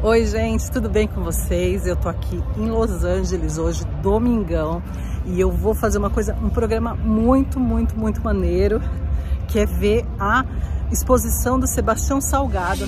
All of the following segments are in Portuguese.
Oi gente, tudo bem com vocês? Eu tô aqui em Los Angeles hoje, domingão, e eu vou fazer um programa muito maneiro, que é ver a exposição do Sebastião Salgado.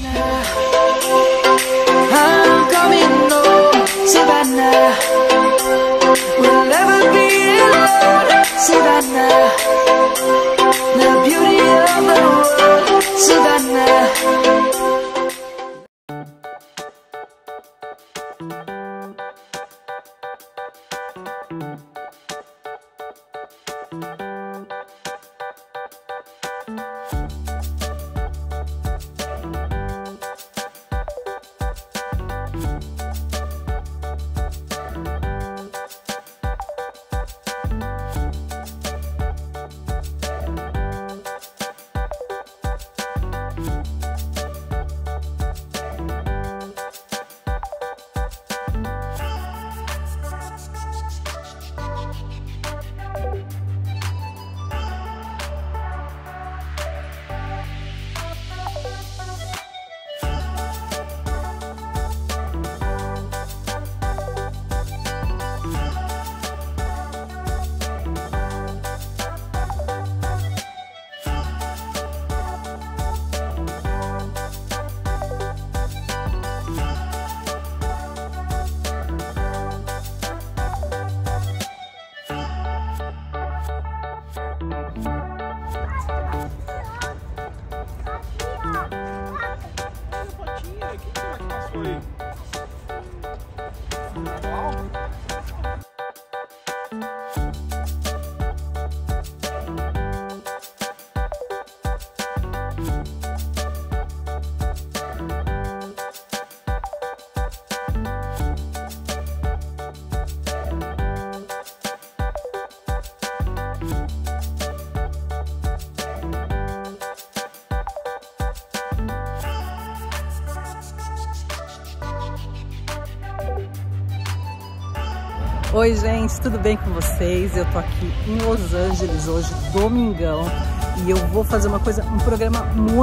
Oi gente, tudo bem com vocês? Eu tô aqui em Los Angeles hoje, domingão, e eu vou fazer um programa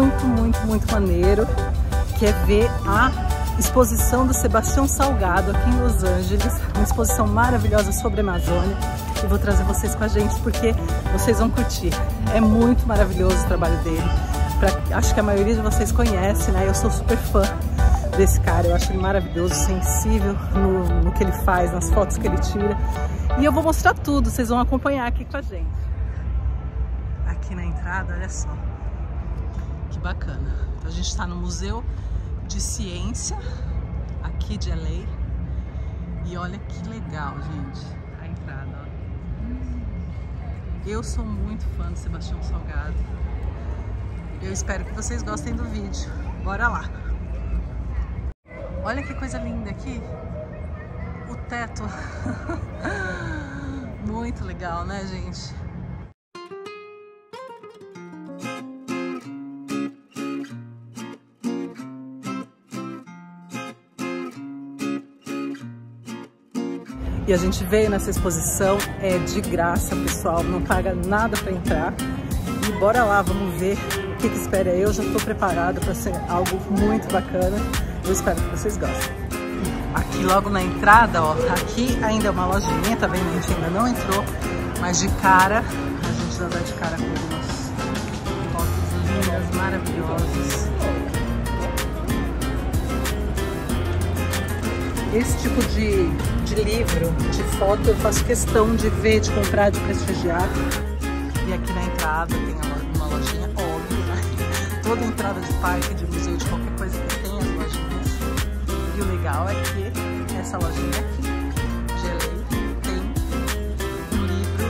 muito maneiro, que é ver a exposição do Sebastião Salgado aqui em Los Angeles, uma exposição maravilhosa sobre a Amazônia, e vou trazer vocês com a gente porque vocês vão curtir. É muito maravilhoso o trabalho dele, acho que a maioria de vocês conhece, né? Eu sou super fã desse cara, eu acho ele maravilhoso, sensível no que ele faz, nas fotos que ele tira. E eu vou mostrar tudo, vocês vão acompanhar aqui com a gente. Aqui na entrada, olha só, que bacana. Então, a gente está no Museu de Ciência, aqui de LA. E olha que legal, gente, a entrada, ó. Eu sou muito fã do Sebastião Salgado. Eu espero que vocês gostem do vídeo. Bora lá! Olha que coisa linda aqui, o teto, muito legal, né, gente? E a gente veio nessa exposição, é de graça, pessoal, não paga nada para entrar. E bora lá, vamos ver o que espera. Eu já estou preparada para ser algo muito bacana. Eu espero que vocês gostem. Aqui logo na entrada, ó, aqui ainda é uma lojinha, tá vendo? A gente ainda não entrou, mas de cara, a gente já vai de cara com algumas fotos lindas, maravilhosas. Esse tipo de livro, de foto, eu faço questão de ver, de comprar, de prestigiar. E aqui na entrada tem uma lojinha, óbvio, né? Toda entrada de parque, de museu, de qualquer coisa que tem as lojinhas. E o legal é que essa lojinha aqui, de LA, tem um livro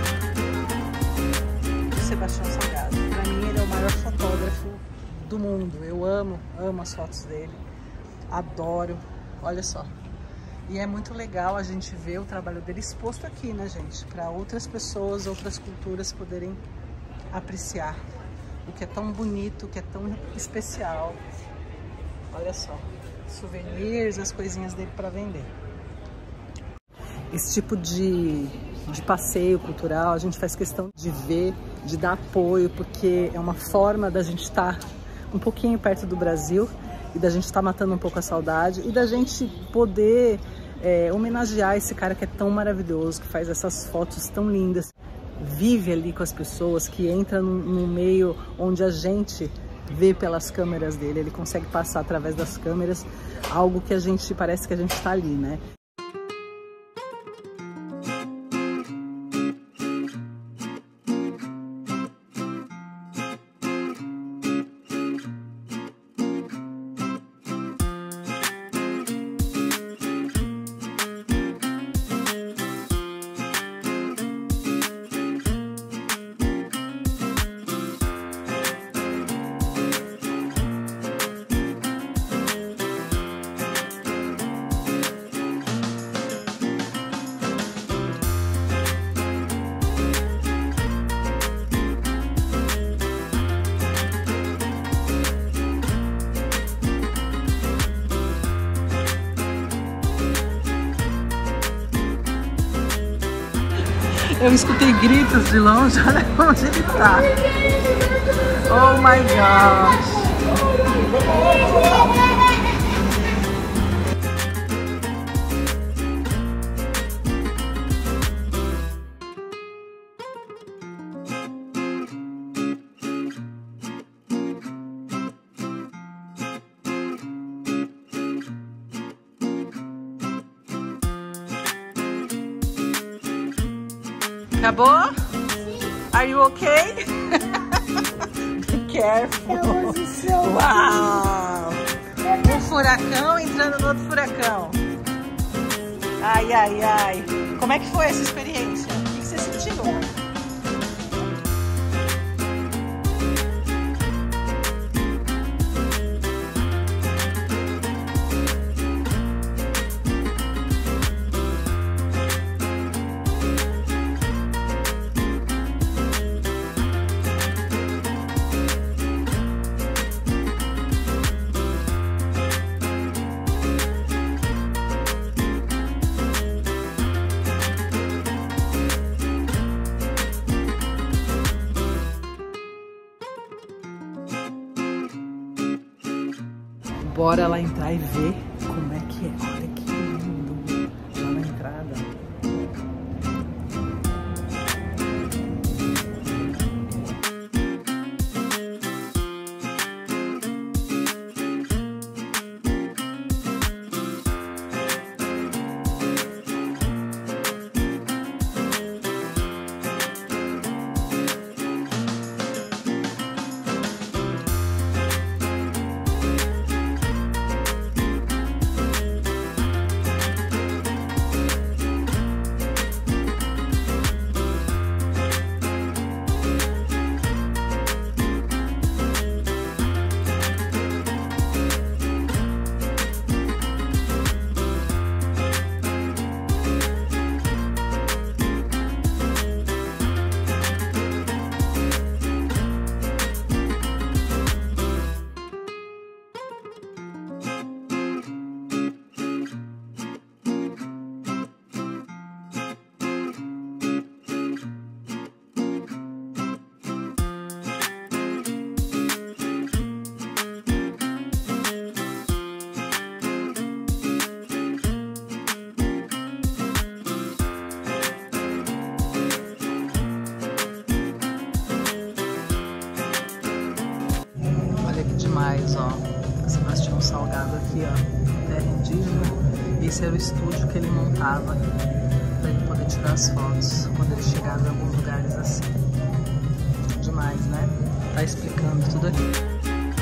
do Sebastião Salgado. Para mim ele é o maior fotógrafo do mundo. Eu amo as fotos dele. Adoro. Olha só. E é muito legal a gente ver o trabalho dele exposto aqui, né, gente? Para outras pessoas, outras culturas poderem apreciar o que é tão bonito, o que é tão especial. Olha só. Souvenirs, as coisinhas dele para vender. Esse tipo de passeio cultural a gente faz questão de ver, de dar apoio, porque é uma forma da gente estar um pouquinho perto do Brasil e da gente estar matando um pouco a saudade e da gente poder homenagear esse cara que é tão maravilhoso, que faz essas fotos tão lindas, vive ali com as pessoas, que entra no meio onde a gente vê pelas câmeras dele, ele consegue passar através das câmeras algo que parece que a gente está ali, né? Eu escutei gritos de longe, olha onde ele tá. Oh my gosh. Acabou? Are you okay? Be careful. Uau! Um furacão entrando no outro furacão. Ai, ai, ai. Como é que foi essa experiência? O que você sentiu? Bora lá entrar e ver como é que é. Olha que lindo lá na entrada. Demais, ó. Sebastião Salgado aqui, ó. Terra indígena. Esse era o estúdio que ele montava para ele poder tirar as fotos quando ele chegava em alguns lugares assim. Demais, né? Tá explicando tudo aqui.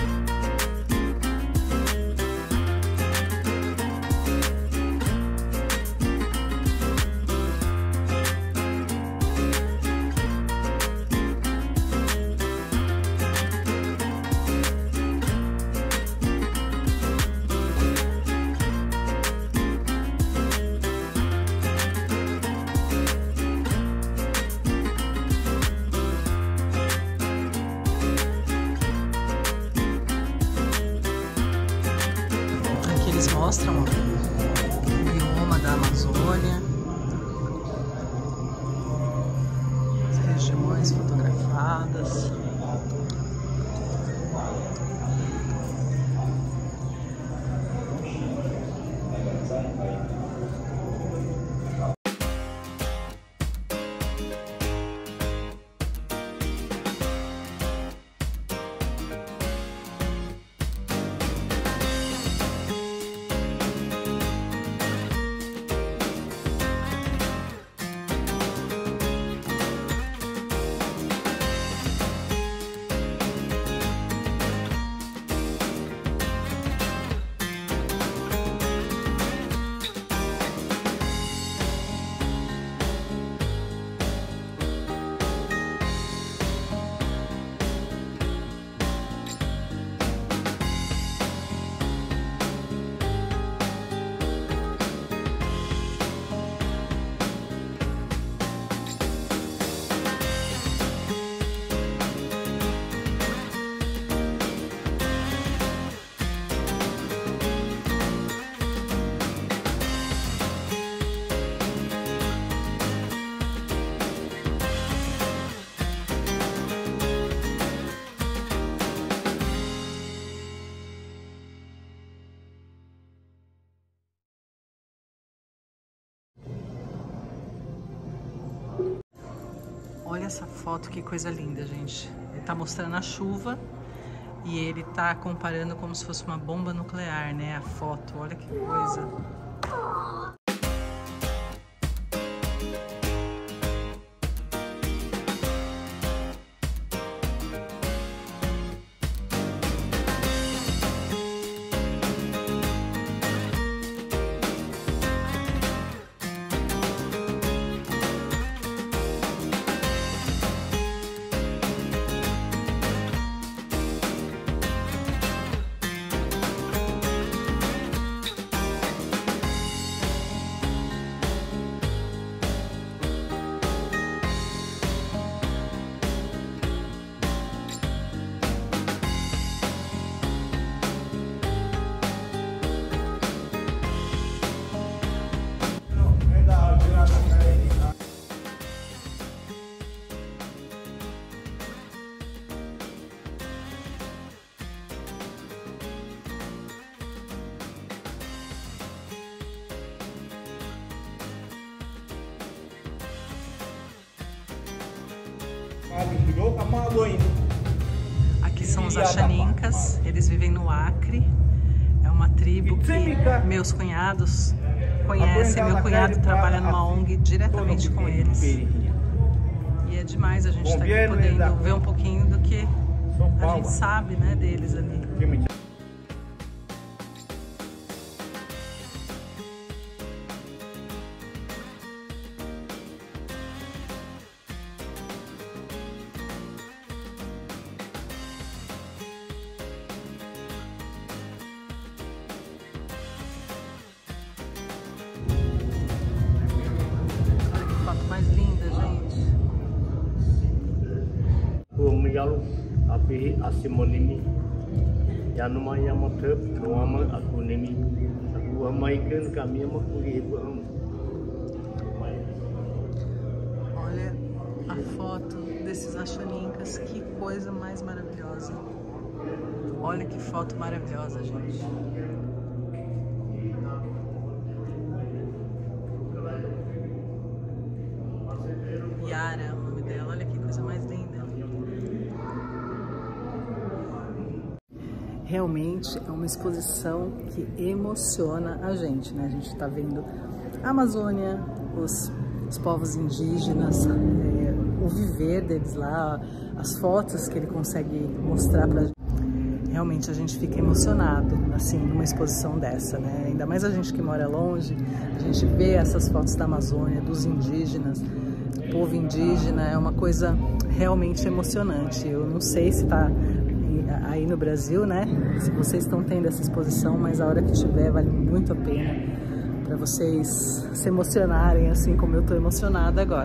Eles mostram o bioma da Amazônia, as regiões fotografadas. Olha essa foto, que coisa linda, gente. Ele tá mostrando a chuva e ele tá comparando como se fosse uma bomba nuclear, né? A foto, olha que coisa. Aqui são os Axanincas, eles vivem no Acre, é uma tribo que meus cunhados conhecem, meu cunhado trabalha numa ONG diretamente com eles. E é demais a gente estar aqui podendo ver um pouquinho do que a gente sabe, né, deles ali. Mais linda, gente. Yalu api asimonimi yanuma yamatrap noama akunimi aku amaikan kami amakuri bam. Olha a foto desses Axanincas, que coisa mais maravilhosa. Olha que foto maravilhosa, gente. Yara é o nome dela, olha que coisa mais linda. Realmente é uma exposição que emociona a gente, né? A gente tá vendo a Amazônia, os povos indígenas, o viver deles lá, as fotos que ele consegue mostrar pra gente. Realmente a gente fica emocionado, assim, numa exposição dessa, né? Ainda mais a gente que mora longe, a gente vê essas fotos da Amazônia, dos indígenas, do povo indígena, é uma coisa realmente emocionante. Eu não sei se tá aí no Brasil, né? Se vocês estão tendo essa exposição, mas a hora que tiver vale muito a pena para vocês se emocionarem, assim como eu tô emocionada agora.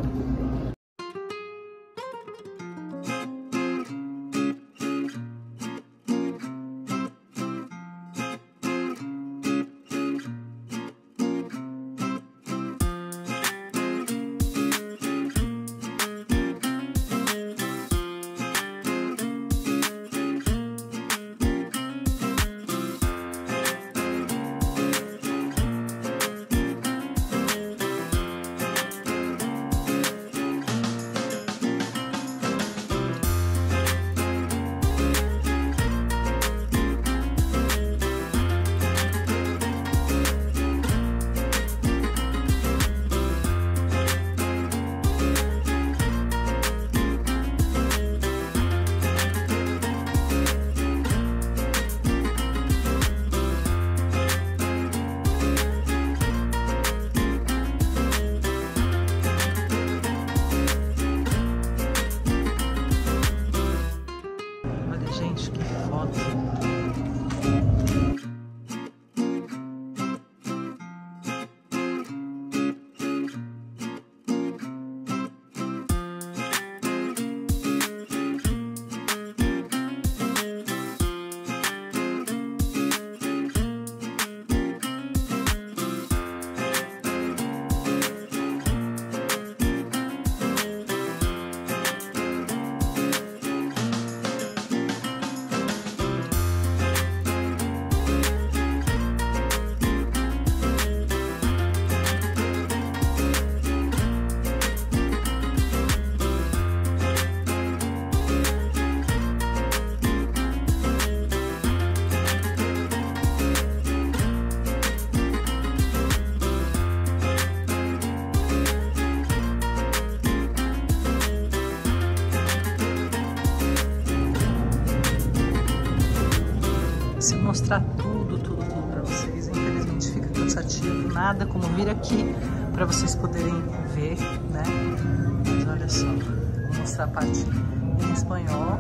mostrar tudo para vocês. Infelizmente fica cansativo, nada como vir aqui para vocês poderem ver, né? Mas olha só, vou mostrar a parte em espanhol.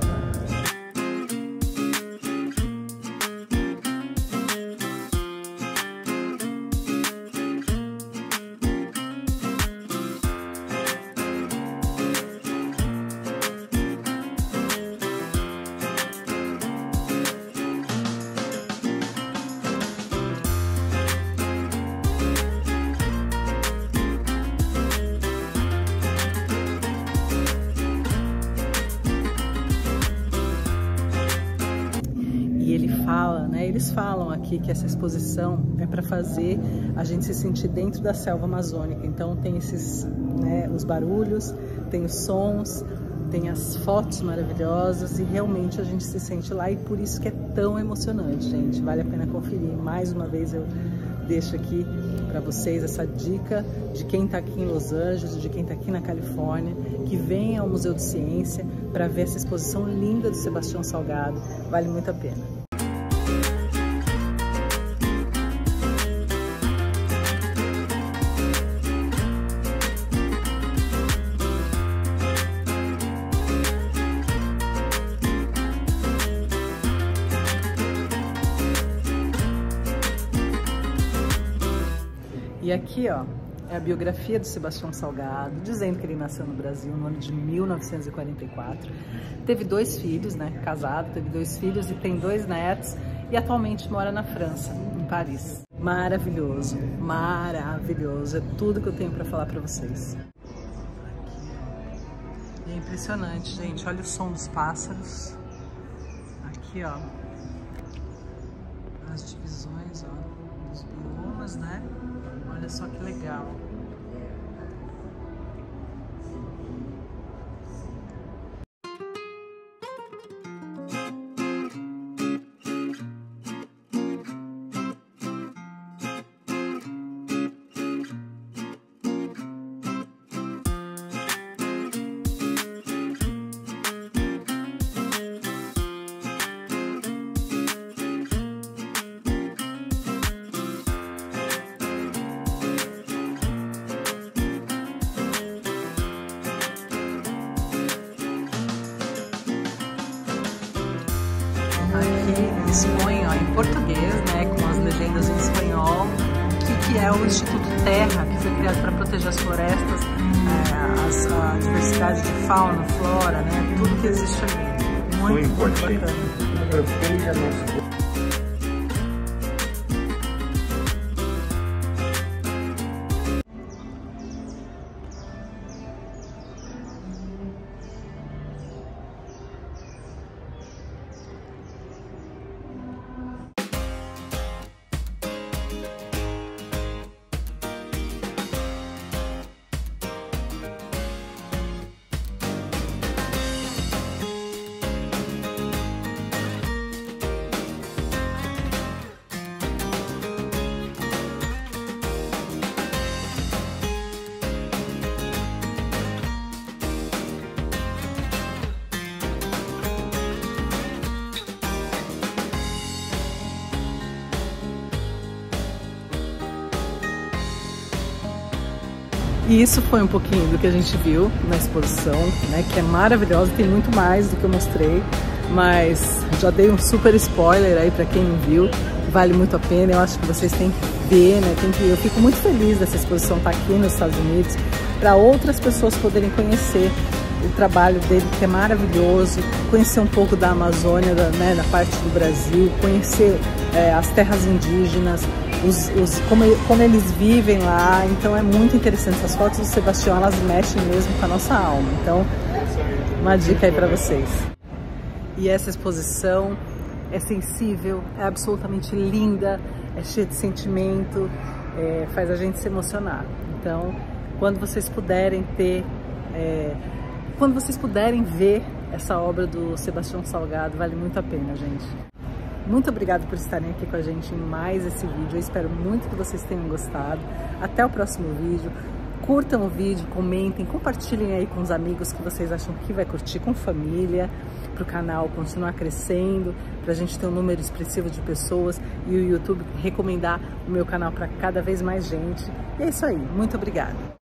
Eles falam aqui que essa exposição é para fazer a gente se sentir dentro da selva amazônica. Então tem esses, né, os barulhos, tem os sons, tem as fotos maravilhosas e realmente a gente se sente lá, e por isso que é tão emocionante, gente. Vale a pena conferir. Mais uma vez eu deixo aqui para vocês essa dica de quem está aqui em Los Angeles, de quem está aqui na Califórnia, que venha ao Museu de Ciência para ver essa exposição linda do Sebastião Salgado. Vale muito a pena. E aqui, ó, é a biografia do Sebastião Salgado, dizendo que ele nasceu no Brasil no ano de 1944. Teve 2 filhos, né? Casado, teve 2 filhos e tem 2 netos. E atualmente mora na França, em Paris. Maravilhoso, maravilhoso. É tudo que eu tenho para falar para vocês. E é impressionante, gente. Olha o som dos pássaros. Aqui, ó. As divisões, ó, dos biomas, né? Olha só que legal. Aqui expõe, ó, em português, né, com as legendas em espanhol, o que é o Instituto Terra, que foi criado para proteger as florestas, a diversidade de fauna, flora, né, tudo que existe ali. Muito bacana. E isso foi um pouquinho do que a gente viu na exposição, né, que é maravilhosa, tem muito mais do que eu mostrei, mas já dei um super spoiler aí para quem não viu, vale muito a pena, eu acho que vocês têm que ver, né, eu fico muito feliz dessa exposição estar aqui nos Estados Unidos, para outras pessoas poderem conhecer o trabalho dele, que é maravilhoso, conhecer um pouco da Amazônia, né, da parte do Brasil, conhecer as terras indígenas, como eles vivem lá. Então é muito interessante. Essas fotos do Sebastião, elas mexem mesmo com a nossa alma. Então, uma dica aí para vocês. E essa exposição é sensível, é absolutamente linda, é cheia de sentimento, faz a gente se emocionar. Então, quando vocês puderem ver essa obra do Sebastião Salgado, vale muito a pena, gente. Muito obrigada por estarem aqui com a gente em mais esse vídeo. Eu espero muito que vocês tenham gostado. Até o próximo vídeo. Curtam o vídeo, comentem, compartilhem aí com os amigos que vocês acham que vai curtir, com família, para o canal continuar crescendo, para a gente ter um número expressivo de pessoas e o YouTube recomendar o meu canal para cada vez mais gente. E é isso aí, muito obrigada!